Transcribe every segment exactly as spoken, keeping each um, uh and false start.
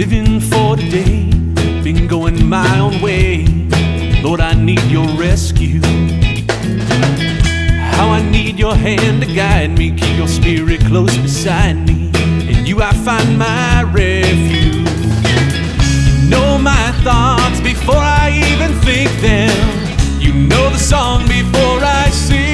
living for today, been going my own way. Lord, I need your rescue. How I need your hand to guide me, keep your spirit close beside me. In you I find my refuge. You know my thoughts before I even think them. You know the song before I sing.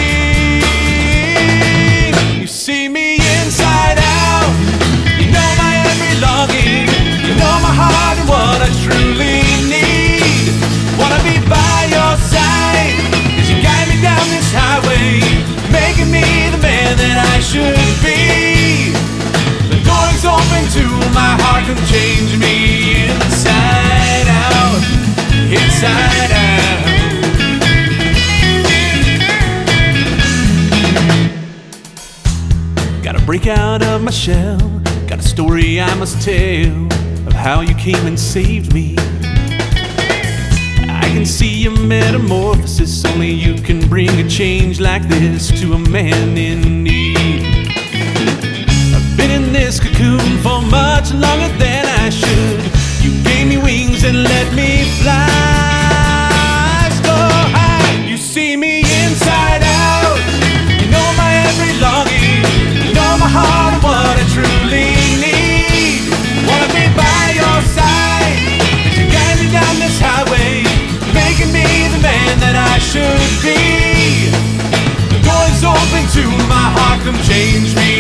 You see me inside out. You know my every longing. You know my heart and what I truly need. Wanna be by your side as you guide me down this highway, making me the man that I should be. The door is open to my heart, can change me inside out, inside out. Gotta break out of my shell, got a story I must tell of how you came and saved me. I can see a metamorphosis, only you can bring a change like this to a man in need. I've been in this cocoon for much longer than I should. You gave me wings and let me fly so high. You see me inside out. You know my every longing. You know my heart and what I truly need. Wanna be by your side as you guide me down this highway, making me the man that I should be. The door is open to my heart, come change me